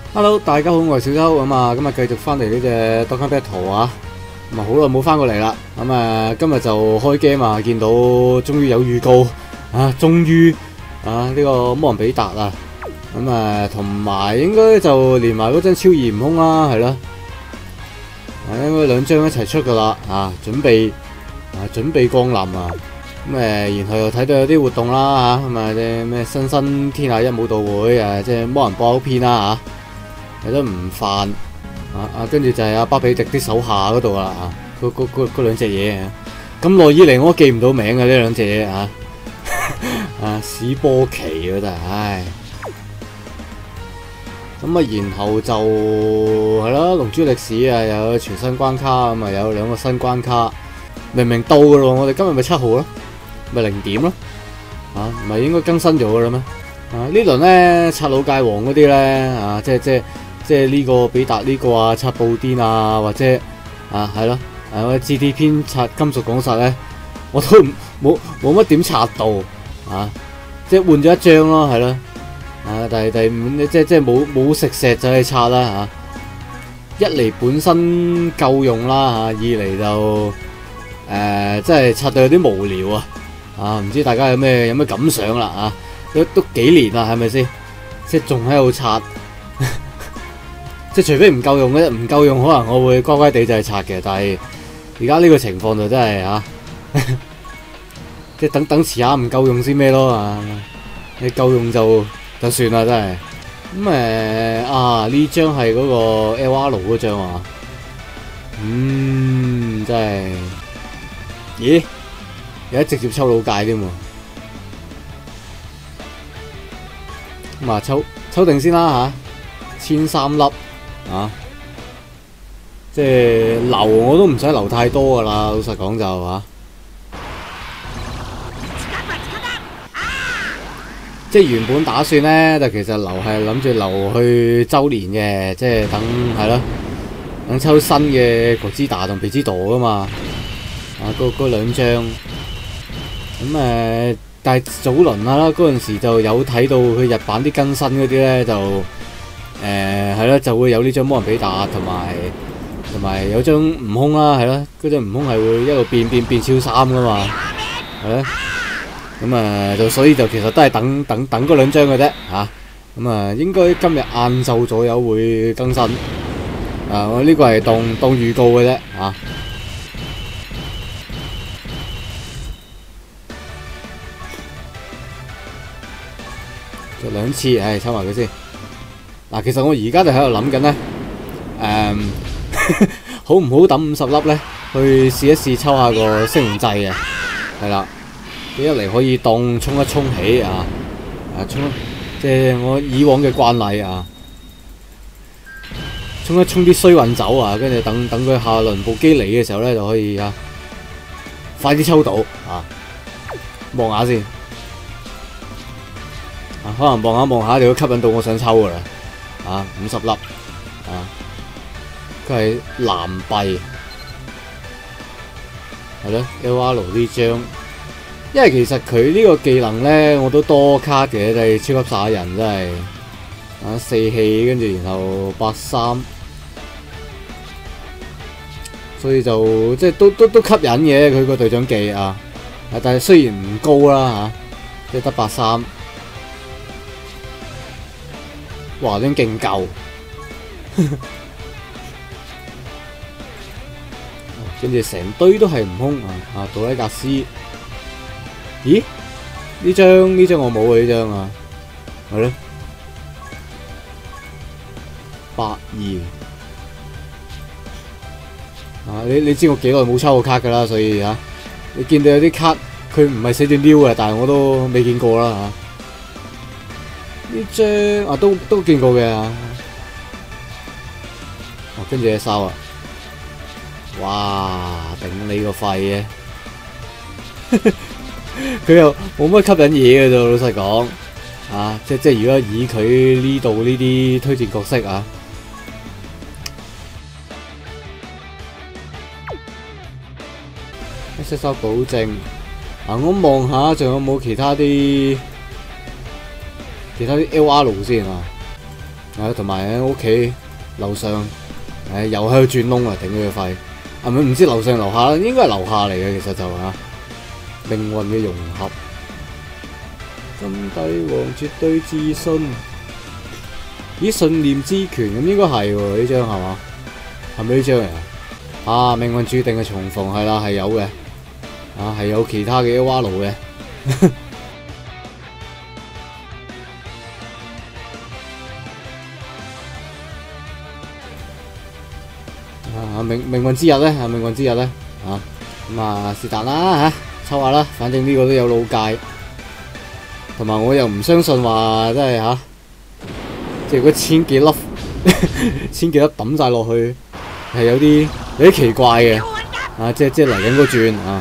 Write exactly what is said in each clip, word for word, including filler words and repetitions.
Hello，大家好，我係小周咁啊，今日繼續翻嚟呢隻 Dokkan Battle 啊，咁啊好耐冇翻過嚟啦，咁啊今日就開 game 啊，見到終於有預告啊，終於啊呢、這個魔人比達啊，咁啊同埋應該就連埋嗰張超異悟空啦，係啦，啊應該兩張一齊出噶啦，啊準備啊準備降臨啊，咁誒然後又睇到有啲活動啦嚇，咁啊啲咩新新天下一武道會誒，即係魔人布歐篇啦嚇。有得唔犯啊啊，跟住就係阿巴比迪啲手下嗰度啦啊，嗰嗰嗰嗰兩隻嘢啊，咁耐以嚟我都記唔到名嘅呢兩隻嘢啊，啊史波奇啊真係，唉，咁啊然後就係啦，龍珠歷史啊有全新關卡，咁啊有兩個新關卡，明明到嘅咯，我哋今日咪七號咯，咪零點咯，啊唔係應該更新咗嘅啦咩？啊呢輪咧拆老界王嗰啲咧啊，即係即係。即係呢個比達呢個啊，拆布甸啊，或者啊係咯，誒 G T 篇拆金屬廣殺咧，我都冇冇乜點拆到啊！即係換咗一張咯，係咯，啊但係第五即係即係冇冇食石就去拆啦嚇。一嚟本身夠用啦嚇，二嚟就誒即係拆到有啲無聊啊！啊唔知大家有咩有咩感想啦啊？都都幾年啦係咪先？即係仲喺度拆。即係除非唔夠用嘅，唔夠用可能我會乖乖地就係拆嘅，但係而家呢個情況就真係啊，即係等等遲下唔夠用先咩咯啊！你夠用就就算啦，真係咁誒啊！呢張係嗰個 L R 嗰張啊，嗯，真係，咦？有得直接抽老界添喎，咁啊抽抽定先啦吓，千三粒。啊！即係留我都唔使留太多噶啦，老實講就嚇。即係原本打算咧，就其實留係諗住留去周年嘅，即係等係咯，等抽新嘅國之達同皮之朵噶嘛。啊，嗰嗰兩張咁誒、呃，但係早輪啦，嗰陣時就有睇到佢日版啲更新嗰啲咧就。誒係啦，就會有呢張魔人比達同埋同埋有張悟空啦，係啦，嗰張悟空係會一路變變變超三噶嘛，係啦，咁啊就所以就其實都係等等等嗰兩張嘅啫嚇，咁啊應該今日晏晝左右會更新，啊我呢個係當當預告嘅啫嚇，就兩次，誒抽埋佢先。嗱，其實我而家就喺度諗緊咧，誒，好唔好抌五十粒咧，去試一試抽下個星龍掣嘅，係啦，一嚟可以當衝一衝起啊，啊衝，即係我以往嘅慣例啊，衝一衝啲衰運走啊，跟住等等佢下輪部機嚟嘅時候咧就可以啊，快啲抽到啊，望下先，啊可能望下望下就會吸引到我想抽噶啦。啊，五十粒啊！佢係藍幣，係咯 ，L R 呢張，因為其實佢呢個技能咧，我都多卡嘅，就係超級殺人真係啊四氣，跟住然後八三，所以就即係都都都吸引嘅佢個隊長技啊！啊，但係雖然唔高啦嚇，即係得八三。哇！真勁夠，跟住成堆都係悟空啊！啊，杜拉格斯，咦？呢張呢張我冇啊！呢張啊，係咯，八二啊！你你知我幾耐冇抽過卡㗎啦，所以啊，你見到有啲卡佢唔係寫住 new 嘅，但係我都未見過啦嚇。呢張啊都都見過嘅，哦跟住一收啊，哇頂你個肺嘅，佢又冇乜吸引嘢嘅啫，老實講，啊即即如果以佢呢度呢啲推薦角色啊，一收保證，啊我望下仲有冇其他啲。其他啲 L R 先啊， 啊，同埋喺屋企樓上，誒又喺度轉窿啊，頂佢個肺。係咪唔知樓上樓下啦？應該係樓下嚟嘅，其實就嚇命運嘅融合。金帝王絕對自信，咦？信念之權咁應該係喎，呢張係嘛？係咪呢張嚟啊？啊，命運注定嘅重逢係啦，係有嘅。啊，係有其他嘅 L 瓦路嘅。啊，命命運之日咧，啊命運之日咧，啊咁啊是但啦嚇，抽下啦，反正呢個都有老界。同埋我又唔相信話真係嚇，即係嗰千幾粒千幾粒抌晒落去，係有啲有啲奇怪嘅，啊即係即係嚟緊嗰轉啊，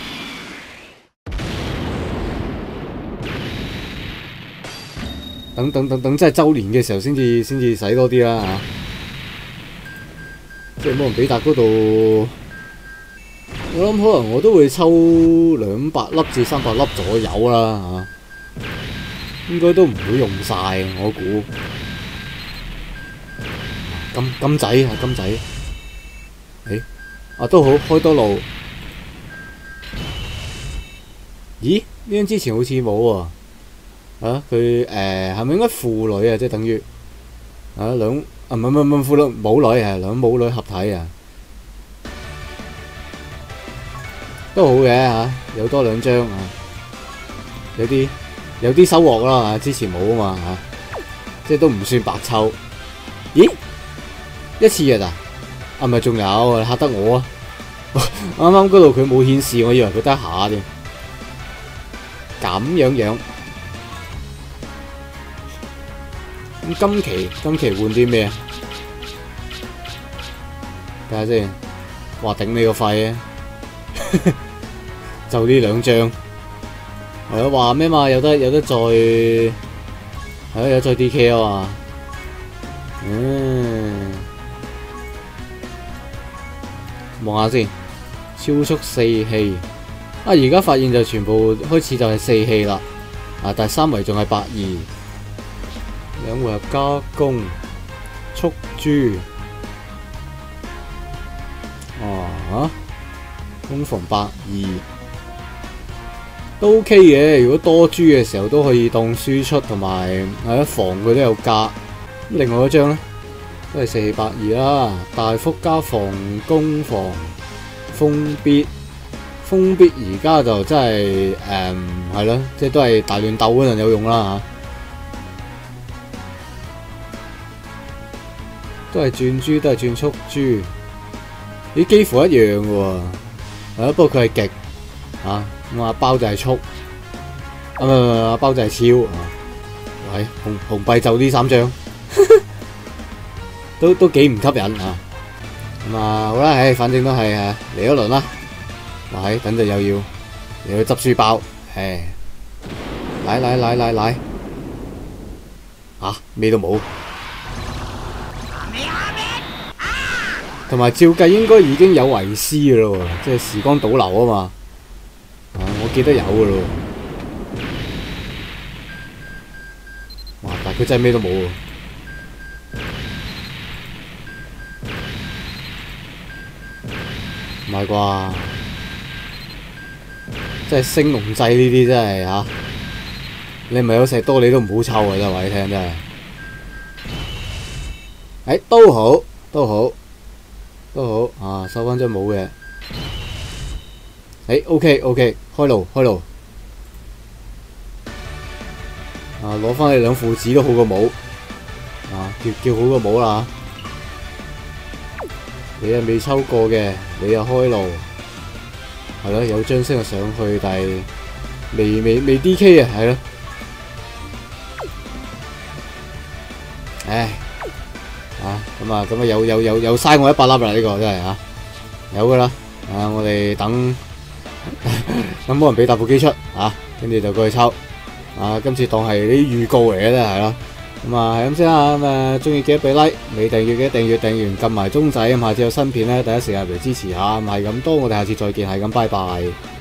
等等等等，即係週年嘅時候先至先至使多啲啦嚇，即係摩倫比達嗰度，我諗可能我都會抽兩百粒至三百粒左右啦嚇。應該都唔會用晒，我估。金金仔係金仔，誒啊都好開多路。咦？呢張之前好似冇喎。啊，佢誒係咪應該父女啊？即係等於啊兩啊唔係唔係唔係父女母女係兩母女合體啊，都好嘅嚇，有多兩張啊，有啲。有啲收穫啦，之前冇啊嘛嚇，即係都唔算白抽。咦？一次嘅咋？啊咪仲有嚇得我啊！啱啱嗰度佢冇顯示，我以為佢得一下添。咁樣樣。咁今期今期換啲咩啊？睇下先。哇！頂你個肺啊！就呢兩張。係咯，話咩嘛？有得有得再係咯，有再 D K 啊嘛。嗯，望下先，超速四氣啊！而家發現就全部開始就係四氣啦。啊，但係三圍仲係百二，兩回合加攻速珠。哦，嚇，攻防百二。都 OK 嘅，如果多珠嘅時候都可以當輸出，同埋係一防佢都有加。另外一張咧都係四氣百二啦，大幅加防攻防封必封必而家就真係誒係咯，即係都係大亂鬥嗰陣有用啦嚇，都係轉珠，都係轉速珠，咦幾乎一樣嘅喎，係咯，不過佢係極啊。咁阿包就係速，啊唔唔唔，阿包就係超啊！喂，紅紅幣就呢三張，都都幾唔吸引啊！咁啊好啦，唉，反正都係誒嚟一輪啦。喂，等陣又要又要執書包，誒，嚟嚟嚟嚟嚟，嚇咩都冇，同埋照計應該已經有維斯嘅咯喎，即係時光倒流啊嘛。啊！我記得有嘅咯，哇！但係佢真係咩都冇喎，唔係啩？真係升龍掣呢啲真係嚇，你唔係有石多你都唔好抽啊！真係話你聽真係，誒都好都好都好啊！收翻張冇嘅。誒 ，OK OK， 開路開路，啊攞翻你兩父子都好過冇，啊叫叫好過冇啦，你又未抽過嘅，你又開路，係咯，有張星就上去，但係未未未 D K 啊，係咯，唉，啊咁啊咁啊有有有有嘥我一百粒啦呢個真係啊，有噶啦，啊我哋等。咁冇人俾大部機出啊，跟住就過去抽啊！今次當係啲預告嚟嘅啫，係咯。咁啊係咁先啦。咁啊中意記得俾 like， 未訂閱嘅訂閱訂完撳埋鐘仔，咁下次有新片咧第一時間嚟支持下。唔係咁多，我哋下次再見，係咁，拜拜。